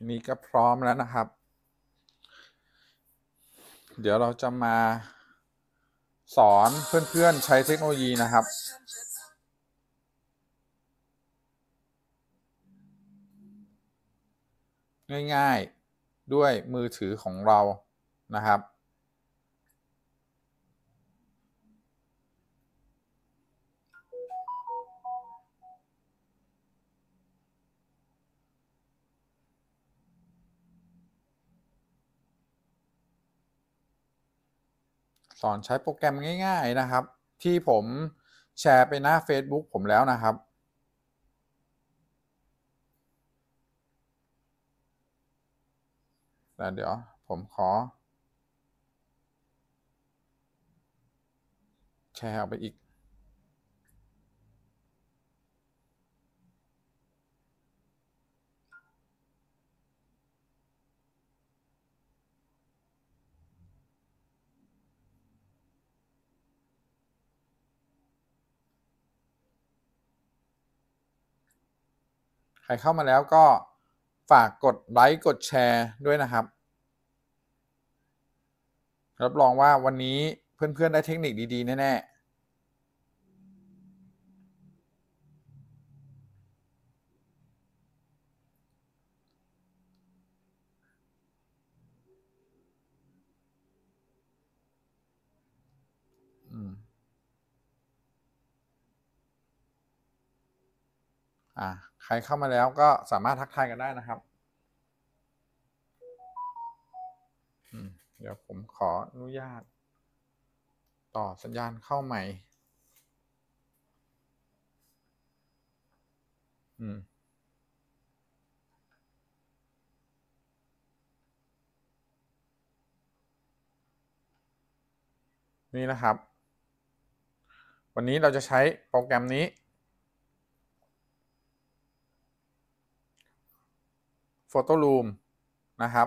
นี้ก็พร้อมแล้วนะครับเดี๋ยวเราจะมาสอนเพื่อนๆใช้เทคโนโลยีนะครับง่ายๆด้วยมือถือของเรานะครับสอนใช้โปรแกรมง่ายๆนะครับที่ผมแชร์ไปหน้า Facebook ผมแล้วนะครับแต่เดี๋ยวผมขอแชร์ออกไปอีกใครเข้ามาแล้วก็ฝากกดไลค์กดแชร์ด้วยนะครับรับรองว่าวันนี้เพื่อนๆได้เทคนิคดีๆแน่ๆใครเข้ามาแล้วก็สามารถทักทายกันได้นะครับเดี๋ยวผมขออนุญาตต่อสัญญาณเข้าใหม่นี่นะครับวันนี้เราจะใช้โปรแกรมนี้ Photo Room นะครับ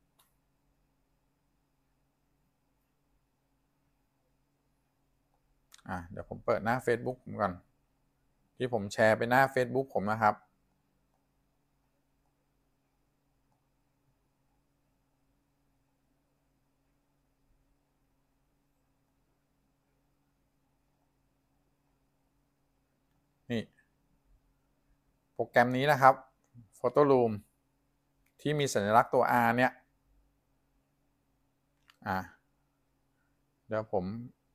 เดี๋ยวผมเปิดหน้า Facebook ผมก่อนที่ผมแชร์ไปหน้า Facebook ผมนะครับนี่โปรแกรมนี้นะครับ Photo Room ที่มีสัญลักษณ์ตัว R เนี่ยเดี๋ยวผม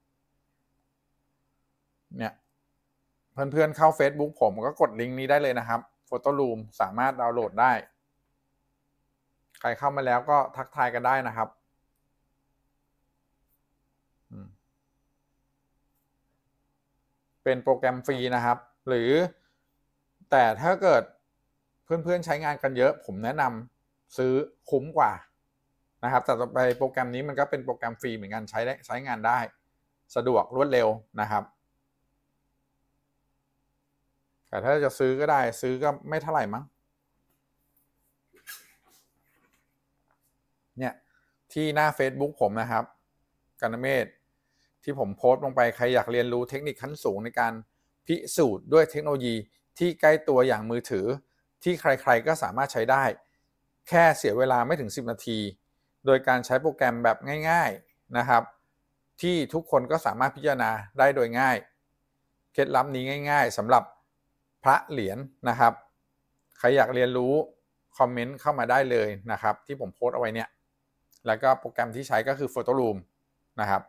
เนี่ยเพื่อนๆเข้า Facebook ผมก็กดลิงก์นี้ได้เลยนะครับ Photo Room สามารถดาวน์โหลดได้ใครเข้ามาแล้วก็ทักทายกันได้นะครับเป็นโปรแกรมฟรีนะครับหรือแต่ถ้าเกิดเพื่อนๆใช้งานกันเยอะผมแนะนำซื้อคุ้มกว่านะครับแต่ต่อไปโปรแกรมนี้มันก็เป็นโปรแกรมฟรีเหมือนกันใช้งานได้สะดวกรวดเร็วนะครับแต่ถ้าจะซื้อก็ได้ซื้อก็ไม่เท่าไหร่มั้งเนี่ยที่หน้า Facebook ผมนะครับกนเมศที่ผมโพสต์ลงไปใครอยากเรียนรู้เทคนิคขั้นสูงในการพิสูจน์ด้วยเทคโนโลยีที่ใกล้ตัวอย่างมือถือที่ใครๆก็สามารถใช้ได้แค่เสียเวลาไม่ถึง10นาทีโดยการใช้โปรแกรมแบบง่ายๆนะครับที่ทุกคนก็สามารถพิจารณาได้โดยง่ายเคล็ดลับนี้ง่ายๆสำหรับพระเหรียญนะครับใครอยากเรียนรู้คอมเมนต์เข้ามาได้เลยนะครับที่ผมโพสต์เอาไว้เนี่ยแล้วก็โปรแกรมที่ใช้ก็คือ Photo Room นะครับ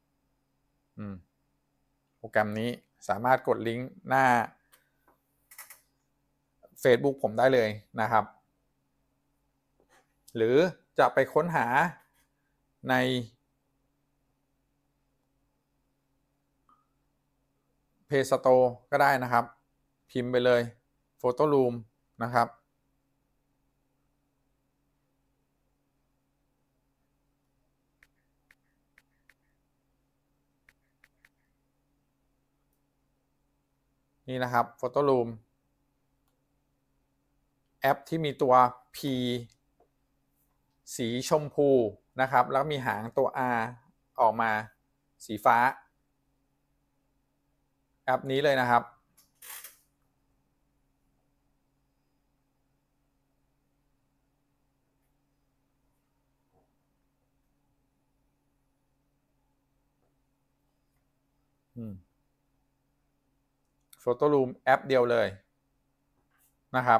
โปรแกรมนี้สามารถกดลิงก์หน้า Facebook ผมได้เลยนะครับหรือจะไปค้นหาในPlay Store ก็ได้นะครับพิมพ์ไปเลย Photo Room นะครับนี่นะครับ Photo Room แอปที่มีตัว P สีชมพูนะครับแล้วมีหางตัว R ออกมาสีฟ้าแอปนี้เลยนะครับโฟโต้รูมแอปเดียวเลยนะครับ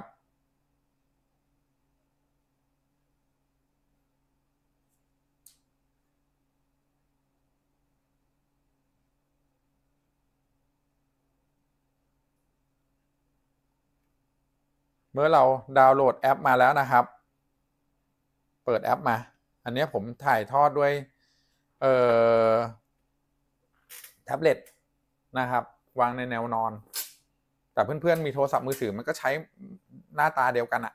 เมื่อเราดาวน์โหลดแอปมาแล้วนะครับ เปิดแอปมา อันนี้ผมถ่ายทอดด้วยแท็บเล็ตนะครับวางในแนวนอน แต่เพื่อนๆมีโทรศัพท์มือถือมันก็ใช้หน้าตาเดียวกันอะ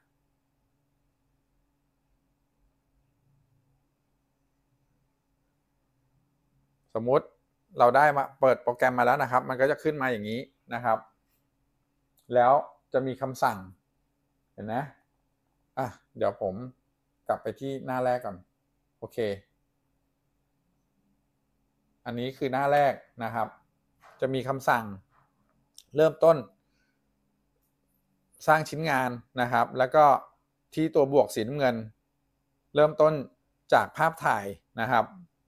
สมมุติเราได้มาเปิดโปรแกรมมาแล้วนะครับมันก็จะขึ้นมาอย่างนี้นะครับแล้วจะมีคำสั่งเห็นไหมเดี๋ยวผมกลับไปที่หน้าแรกก่อนโอเคอันนี้คือหน้าแรกนะครับจะมีคำสั่งเริ่มต้นสร้างชิ้นงานนะครับแล้วก็ที่ตัวบวกสีน้ำเงินเริ่มต้นจากภาพถ่ายนะครับ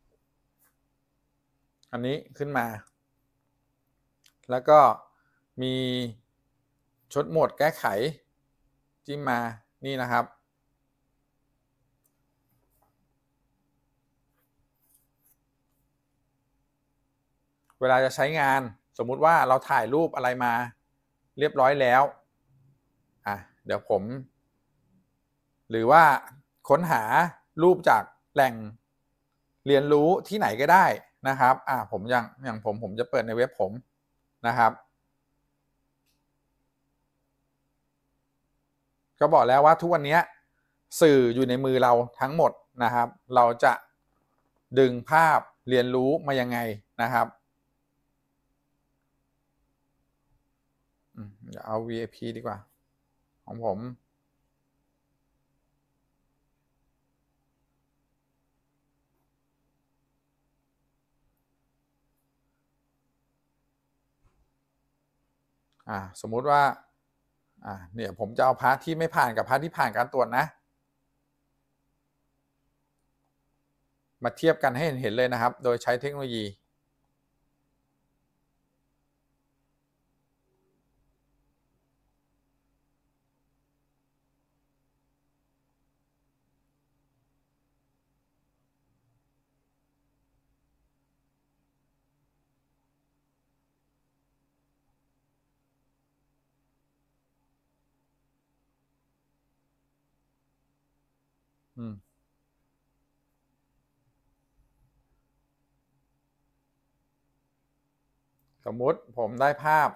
อันนี้ขึ้นมาแล้วก็มีชุดโหมดแก้ไขจิ้มมานี่นะครับเวลาจะใช้งานสมมุติว่าเราถ่ายรูปอะไรมาเรียบร้อยแล้วเดี๋ยวผมหรือว่าค้นหารูปจากแหล่งเรียนรู้ที่ไหนก็ได้นะครับผมอย่างผมจะเปิดในเว็บผมนะครับก็บอกแล้วว่าทุกวันนี้สื่ออยู่ในมือเราทั้งหมดนะครับเราจะดึงภาพเรียนรู้มายังไงนะครับเดี๋ยวเอา VIP ดีกว่าของผมสมมุติว่าเนี่ยผมจะเอาพาร์ทที่ไม่ผ่านกับพาร์ทที่ผ่านการตรวจนะมาเทียบกันให้เห็นเลยนะครับโดยใช้เทคโนโลยีสมมุติผมได้ภาพ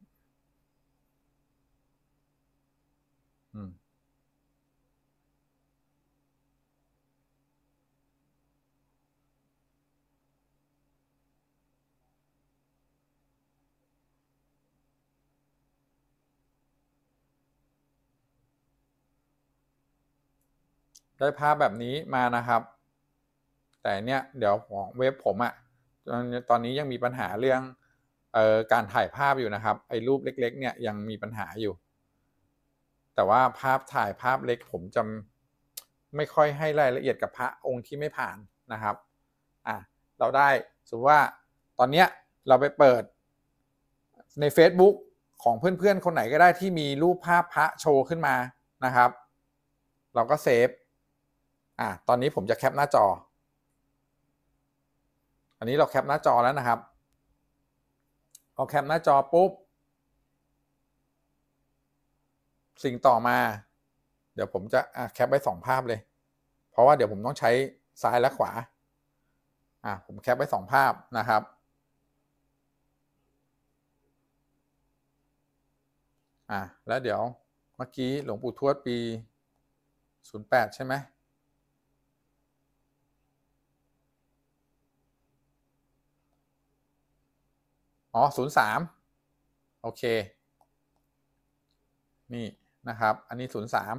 ได้ภาพแบบนี้มานะครับแต่เนี่ยเดี๋ยวของเว็บผมตอนนี้ยังมีปัญหาเรื่องการถ่ายภาพอยู่นะครับไอ้รูปเล็กๆเนี่ยยังมีปัญหาอยู่แต่ว่าภาพถ่ายภาพเล็กผมจะไม่ค่อยให้รายละเอียดกับพระองค์ที่ไม่ผ่านนะครับเราได้สมมติว่าตอนเนี้ยเราไปเปิดใน Facebook ของเพื่อนๆคนไหนก็ได้ที่มีรูปภาพพระโชว์ขึ้นมานะครับเราก็เซฟตอนนี้ผมจะแคปหน้าจออันนี้เราแคปหน้าจอแล้วนะครับพอแคปหน้าจอปุ๊บสิ่งต่อมาเดี๋ยวผมจะแคปไว้2ภาพเลยเพราะว่าเดี๋ยวผมต้องใช้ซ้ายและขวาผมแคปไว้2ภาพนะครับแล้วเดี๋ยวเมื่อกี้หลวงปู่ทวดปี08ใช่ไหม03โอเคนี่นะครับอันนี้03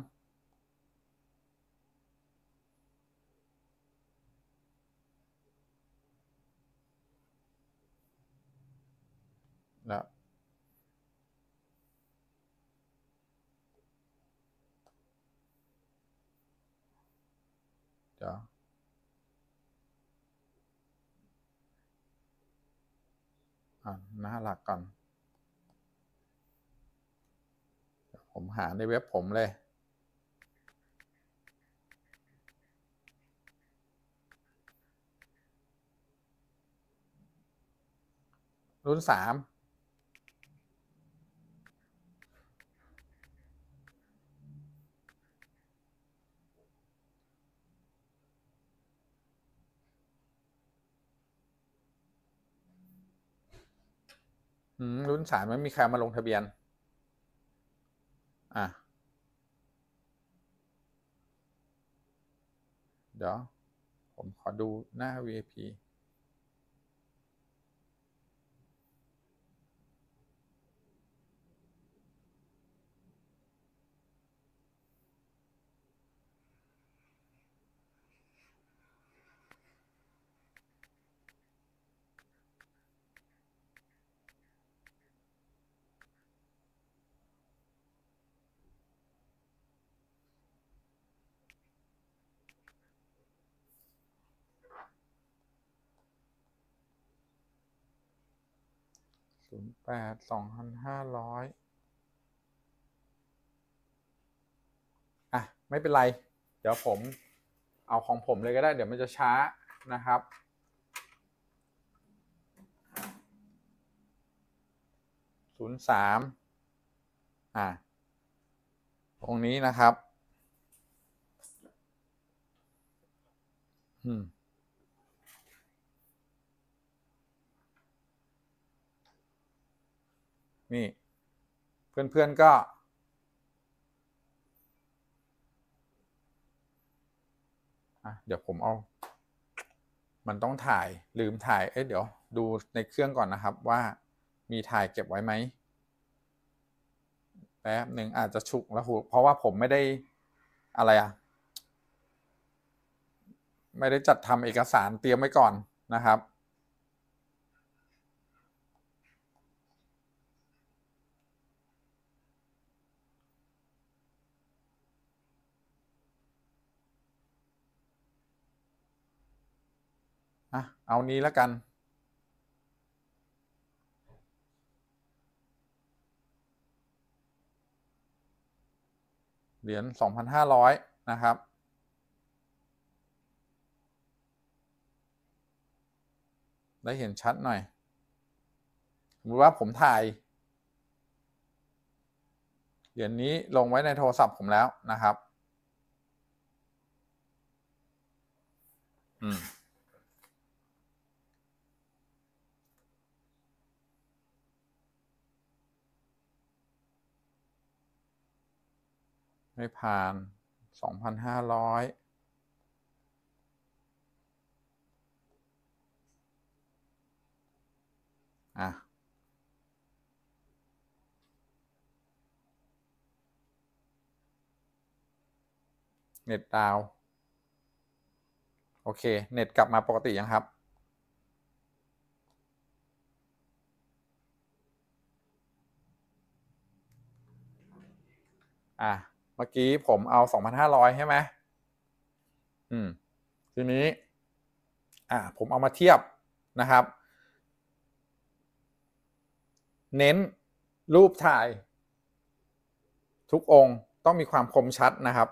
แล้วเดี๋ยวหน้าหลักก่อนผมหาในเว็บผมเลยรุ่น3รุ่น3ไม่มีใครมาลงทะเบียนเดี๋ยวผมขอดูหน้า VIP 08 2500ไม่เป็นไร เดี๋ยวผมเอาของผมเลยก็ได้ เดี๋ยวมันจะช้านะครับ03ตรงนี้นะครับนี่เพื่อนๆก็เดี๋ยวผมเอามันต้องถ่ายลืมถ่ายเดี๋ยวดูในเครื่องก่อนนะครับว่ามีถ่ายเก็บไว้ไหมแป๊บหนึ่งอาจจะฉุกแล้วเพราะว่าผมไม่ได้อะไรไม่ได้จัดทำเอกสารเตรียมไว้ก่อนนะครับเอานี้แล้วกันเหรียญ 2,500 นะครับได้เห็นชัดหน่อยสมมติว่าผมถ่ายเหรียญนี้ลงไว้ในโทรศัพท์ผมแล้วนะครับไม่ผ่าน 2,500เน็ตดาวโอเคเน็ตกลับมาปกติยังครับเมื่อกี้ผมเอา 2,500 ใช่ไหมทีนี้ผมเอามาเทียบนะครับเน้นรูปถ่ายทุกองค์ต้องมีความคมชัดนะครับ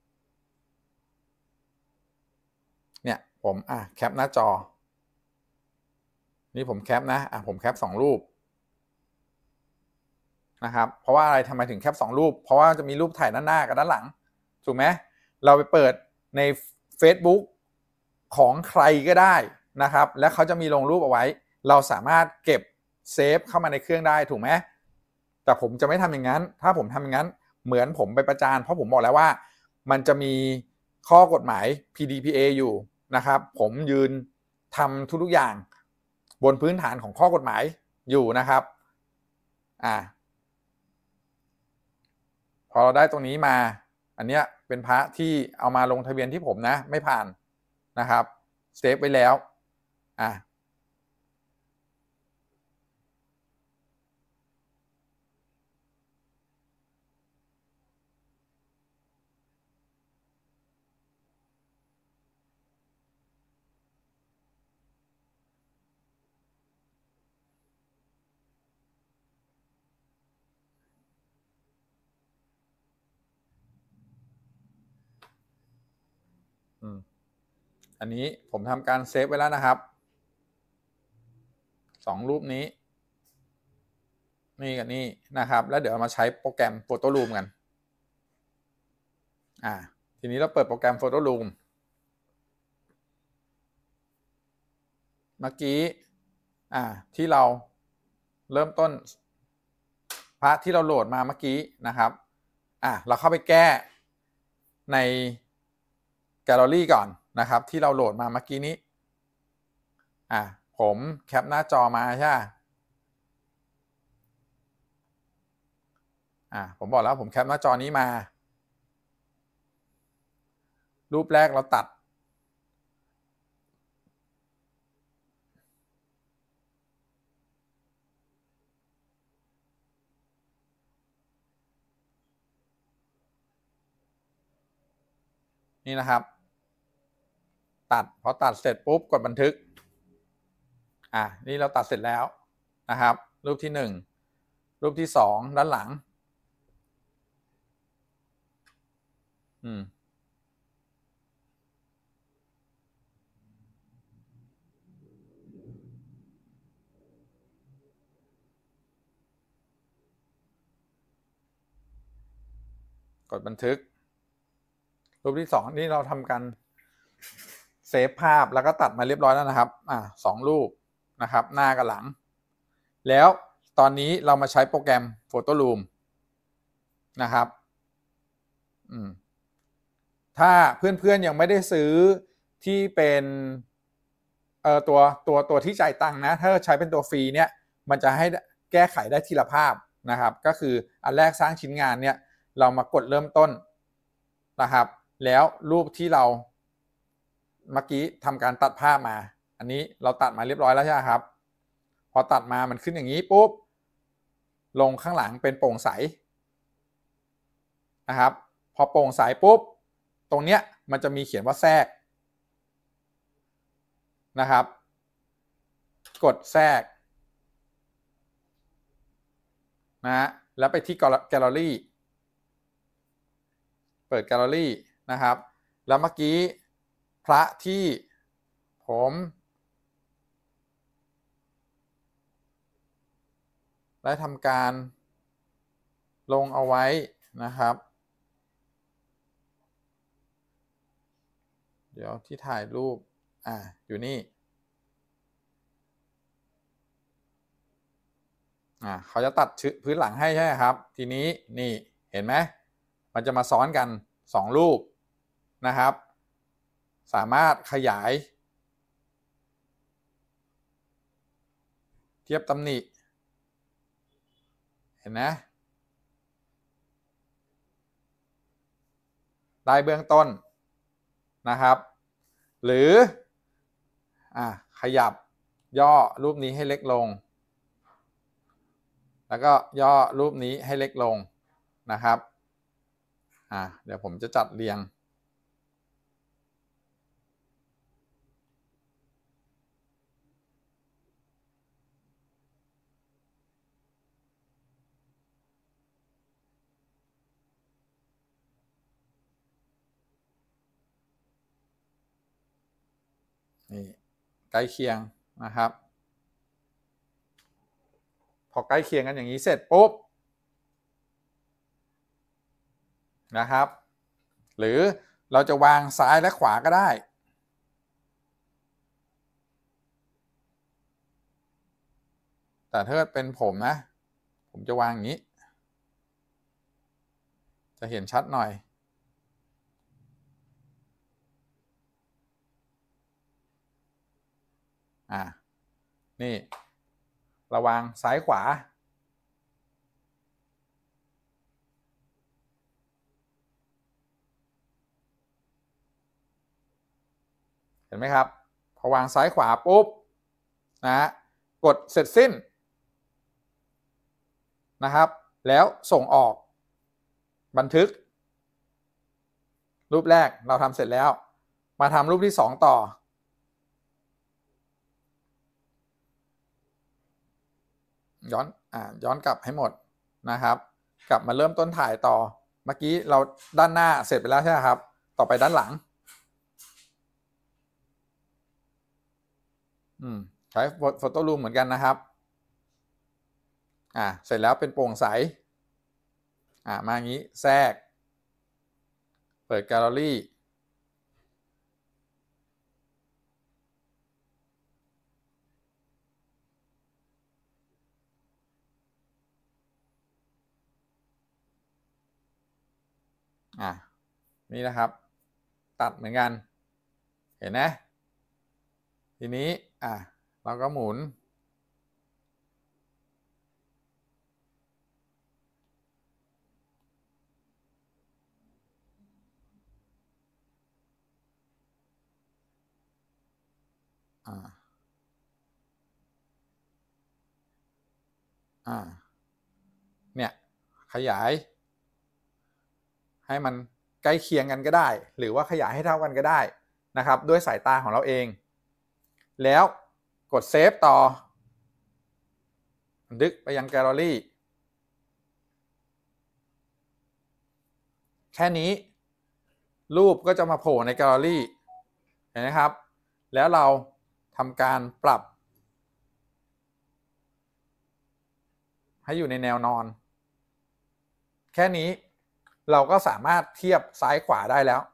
เนี่ยผมแคปหน้าจอนี่ผมแคปนะผมแคป2รูปนะครับเพราะว่าอะไรทำไมถึงแคป2รูปเพราะว่าจะมีรูปถ่ายด้านหน้ากับด้านหลังถูกไหมเราไปเปิดใน Facebook ของใครก็ได้นะครับและเขาจะมีลงรูปเอาไว้เราสามารถเก็บเซฟเข้ามาในเครื่องได้ถูกไหมแต่ผมจะไม่ทำอย่างนั้นถ้าผมทำอย่างนั้นเหมือนผมไปประจานเพราะผมบอกแล้วว่ามันจะมีข้อกฎหมาย PDPA อยู่นะครับผมยืนทำทุกๆอย่างบนพื้นฐานของข้อกฎหมายอยู่นะครับพอเราได้ตรงนี้มาอันเนี้ยเป็นพระที่เอามาลงทะเบียนที่ผมนะไม่ผ่านนะครับเซฟไว้แล้วอันนี้ผมทำการเซฟไว้แล้วนะครับ2รูปนี้นี่กับนี่นะครับแล้วเดี๋ยวมาใช้โปรแกรม Photoroom กันทีนี้เราเปิดโปรแกรม Photoroom เมื่อกี้ที่เราเริ่มต้นพระที่เราโหลดมาเมื่อกี้นะครับเราเข้าไปแก้ในแกลเลอรี่ก่อนนะครับที่เราโหลดมาเมื่อกี้นี้ผมแคปหน้าจอมาใช่ไหมผมบอกแล้วผมแคปหน้าจอนี้มารูปแรกเราตัดนี่นะครับพอตัดเสร็จปุ๊บกดบันทึกนี่เราตัดเสร็จแล้วนะครับรูปที่1รูปที่2ด้านหลังกดบันทึกรูปที่2นี่เราทำการเซฟภาพแล้วก็ตัดมาเรียบร้อยแล้วนะครับ2รูปนะครับหน้ากับหลังแล้วตอนนี้เรามาใช้โปรแกรม Photoroom นะครับถ้าเพื่อนๆยังไม่ได้ซื้อที่เป็นตัวที่จ่ายตังค์นะถ้าใช้เป็นตัวฟรีเนี่ยมันจะให้แก้ไขได้ทีละภาพนะครับก็คืออันแรกสร้างชิ้นงานเนี่ยเรามากดเริ่มต้นนะครับแล้วรูปที่เราเมื่อกี้ทำการตัดภาพมาอันนี้เราตัดมาเรียบร้อยแล้วใช่ไหมครับพอตัดมามันขึ้นอย่างนี้ปุ๊บลงข้างหลังเป็นโปร่งใสนะครับพอโปร่งใสปุ๊บตรงเนี้ยมันจะมีเขียนว่าแทรกนะครับกดแทรกแล้วไปที่แกลเลอรี่เปิดแกลเลอรี่นะครับแล้วเมื่อกี้พระที่ผมได้ทำการลงเอาไว้นะครับเดี๋ยวที่ถ่ายรูปอยู่นี่เขาจะตัดพื้นหลังให้ใช่ไหมครับทีนี้นี่เห็นไหมมันจะมาซ้อนกัน2รูปนะครับสามารถขยายเทียบตำหนิเห็นนะได้เบื้องต้นนะครับหรือขยับย่อรูปนี้ให้เล็กลงแล้วก็ย่อรูปนี้ให้เล็กลงนะครับเดี๋ยวผมจะจัดเรียงนี่ใกล้เคียงนะครับพอใกล้เคียงกันอย่างนี้เสร็จปุ๊บนะครับหรือเราจะวางซ้ายและขวาก็ได้แต่ถ้าเป็นผมนะผมจะวางอย่างนี้จะเห็นชัดหน่อยนี่ระวังซ้ายขวาเห็นไหมครับพอวางซ้ายขวาปุ๊บกดเสร็จสิ้นนะครับแล้วส่งออกบันทึกรูปแรกเราทำเสร็จแล้วมาทำรูปที่2ต่อย้อนกลับให้หมดนะครับกลับมาเริ่มต้นถ่ายต่อเมื่อกี้เราด้านหน้าเสร็จไปแล้วใช่ไหมครับต่อไปด้านหลังใช้โฟโต้รูมเหมือนกันนะครับเสร็จแล้วเป็นโปร่งใสมาอย่างนี้แทรกเปิดแกลเลอรี่นี่นะครับตัดเหมือนกันเห็นไหมทีนี้เราก็หมุนเนี่ยขยายให้มันใกล้เคียงกันก็ได้หรือว่าขยายให้เท่ากันก็ได้นะครับด้วยสายตาของเราเองแล้วกดเซฟต่อบันทึกไปยังแกลเลอรี่แค่นี้รูปก็จะมาโผล่ในแกลเลอรี่เห็นไหมครับแล้วเราทำการปรับให้อยู่ในแนวนอนแค่นี้เราก็สามารถเทียบซ้ายขวาได้แล้ว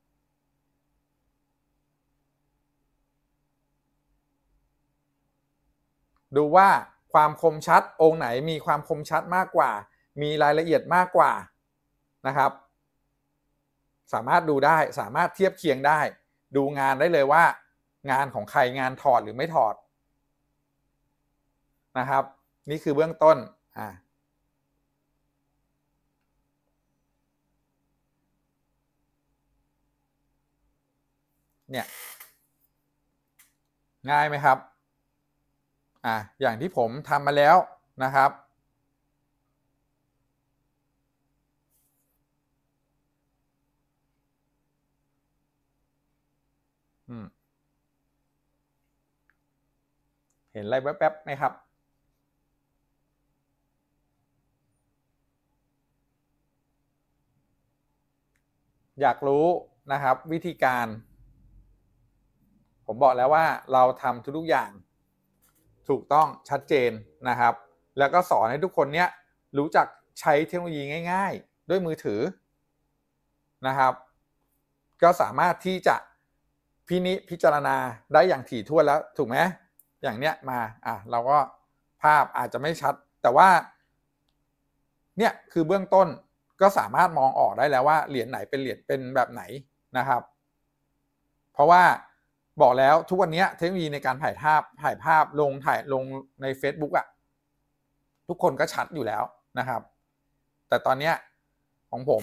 ดูว่าความคมชัดองค์ไหนมีความคมชัดมากกว่ามีรายละเอียดมากกว่านะครับสามารถดูได้สามารถเทียบเคียงได้ดูงานได้เลยว่างานของใครงานถอดหรือไม่ถอดนะครับนี่คือเบื้องต้นเนี่ยง่ายไหมครับอย่างที่ผมทำมาแล้วนะครับเห็นอะไรแป๊บๆไหมครับอยากรู้นะครับวิธีการผมบอกแล้วว่าเราทำทุกอย่างถูกต้องชัดเจนนะครับแล้วก็สอนให้ทุกคนเนี้ยรู้จักใช้เทคโนโลยีง่ายๆด้วยมือถือนะครับก็สามารถที่จะพิจารณาได้อย่างถี่ถ้วนแล้วถูกไหมอย่างเนี้ยมาเราก็ภาพอาจจะไม่ชัดแต่ว่าเนี่ยคือเบื้องต้นก็สามารถมองออกได้แล้วว่าเหรียญไหนเป็นเหรียญเป็นแบบไหนนะครับเพราะว่าบอกแล้วทุกวันนี้เทคโนโลยีในการถ่ายภาพลงใน Facebook ทุกคนก็ชัดอยู่แล้วนะครับแต่ตอนนี้ของผม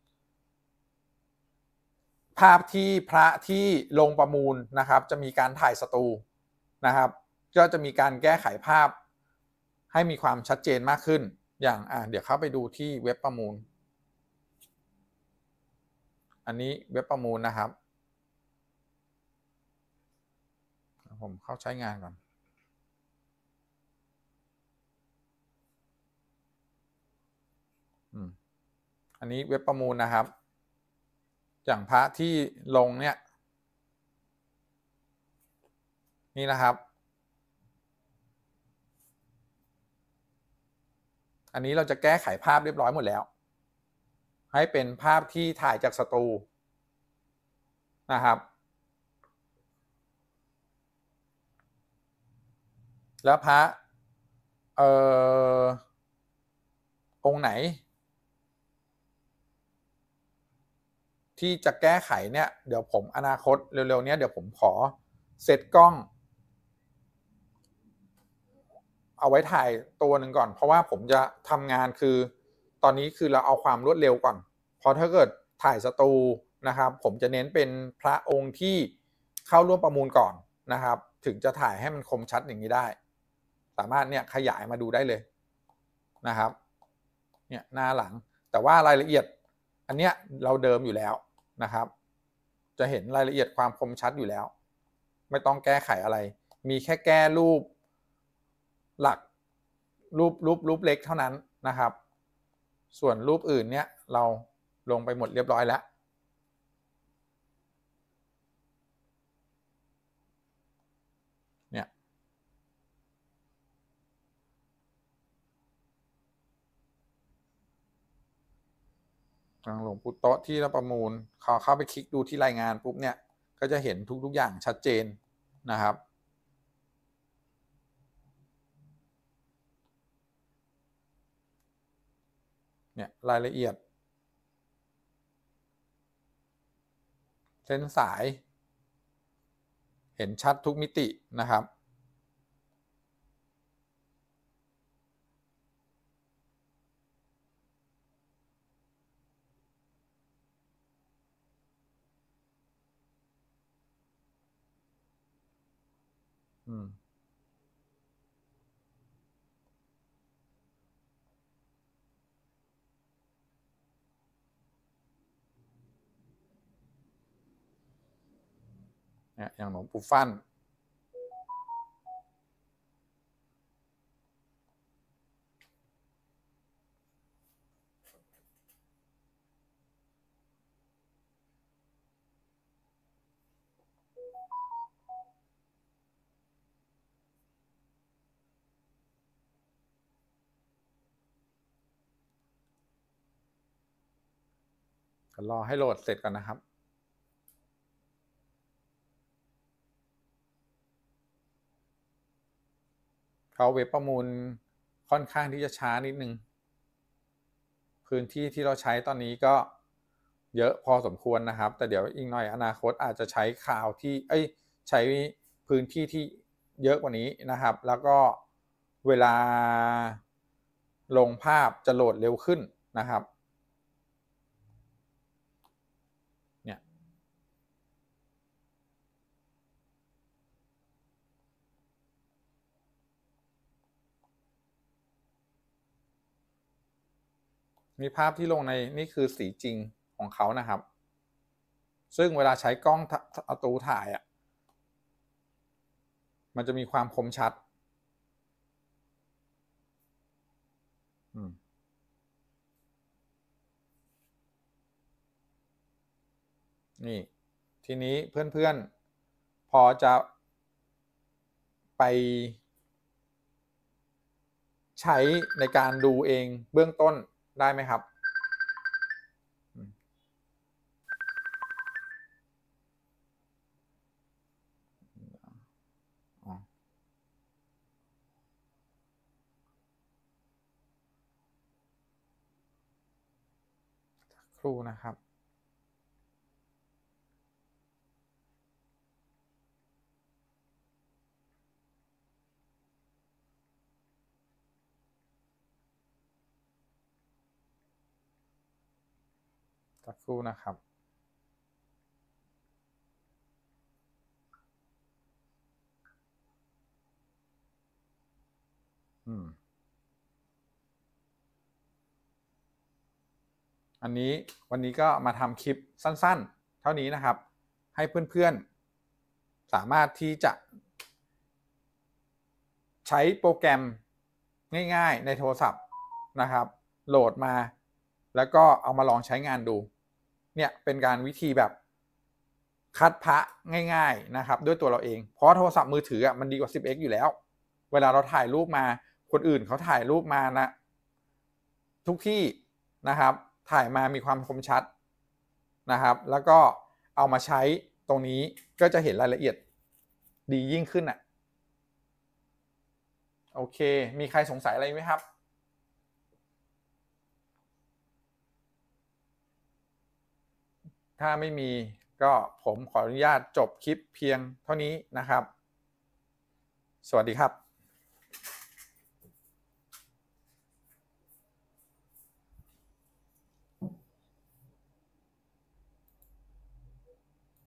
ภาพที่พระที่ลงประมูลนะครับจะมีการถ่ายสตูนะครับก็จะมีการแก้ไขภาพให้มีความชัดเจนมากขึ้นอย่างเดี๋ยวเข้าไปดูที่เว็บประมูลอันนี้เว็บประมูลนะครับผมเข้าใช้งานก่อนอันนี้เว็บประมูลนะครับอย่างพระที่ลงเนี่ยนี่นะครับอันนี้เราจะแก้ไขภาพเรียบร้อยหมดแล้วให้เป็นภาพที่ถ่ายจากสตูนะครับแล้วพระองค์ไหนที่จะแก้ไขเนี่ยเดี๋ยวผมอนาคตเร็วๆนี้เดี๋ยวผมขอเซตกล้องเอาไว้ถ่ายตัวหนึ่งก่อนเพราะว่าผมจะทำงานคือตอนนี้คือเราเอาความรวดเร็วก่อนเพราะถ้าเกิดถ่ายสตูนะครับผมจะเน้นเป็นพระองค์ที่เข้าร่วมประมูลก่อนนะครับถึงจะถ่ายให้มันคมชัดอย่างนี้ได้สามารถเนี่ยขยายมาดูได้เลยนะครับเนี่ยหน้าหลังแต่ว่ารายละเอียดอันเนี้ยเราเดิมอยู่แล้วนะครับจะเห็นรายละเอียดความคมชัดอยู่แล้วไม่ต้องแก้ไขอะไรมีแค่แก้รูปหลักรูปเล็กเท่านั้นนะครับส่วนรูปอื่นเนี่ยเราลงไปหมดเรียบร้อยแล้วเนี่ยหลวงปู่โต๊ะที่เราประมูลเข้าไปคลิกดูที่รายงานปุ๊บเนี่ยก็จะเห็นทุกอย่างชัดเจนนะครับเนี่ยรายละเอียดเส้นสายเห็นชัดทุกมิตินะครับเนี่ยอย่างหลวงปู่ฟั่นรอให้โหลดเสร็จก่อนนะครับเขาเว็บประมูลค่อนข้างที่จะช้านิดนึงพื้นที่ที่เราใช้ตอนนี้ก็เยอะพอสมควรนะครับแต่เดี๋ยวอีกหน่อยอนาคตอาจจะใช้ข่าวที่ใช้พื้นที่ที่เยอะกว่านี้นะครับแล้วก็เวลาลงภาพจะโหลดเร็วขึ้นนะครับเนี่ยมีภาพที่ลงในนี่คือสีจริงของเขานะครับซึ่งเวลาใช้กล้องเอาตูถ่ายมันจะมีความคมชัดนี่ทีนี้เพื่อนๆพอจะไปใช้ในการดูเองเบื้องต้นได้ไหมครับครูนะครับสักครู่นะครับอันนี้วันนี้ก็มาทำคลิปสั้นๆเท่านี้นะครับให้เพื่อนๆสามารถที่จะใช้โปรแกรมง่ายๆในโทรศัพท์นะครับโหลดมาแล้วก็เอามาลองใช้งานดูเนี่ยเป็นการวิธีแบบคัดพระง่ายๆนะครับด้วยตัวเราเองเพราะโทรศัพท์มือถือมันดีกว่า 10x อยู่แล้วเวลาเราถ่ายรูปมาคนอื่นเขาถ่ายรูปมานะทุกที่นะครับถ่ายมามีความคมชัดนะครับแล้วก็เอามาใช้ตรงนี้ก็จะเห็นรายละเอียดดียิ่งขึ้นโอเคมีใครสงสัยอะไรไหมครับถ้าไม่มีก็ผมขออนุญาตจบคลิปเพียงเท่านี้นะครับสวัสดีครับ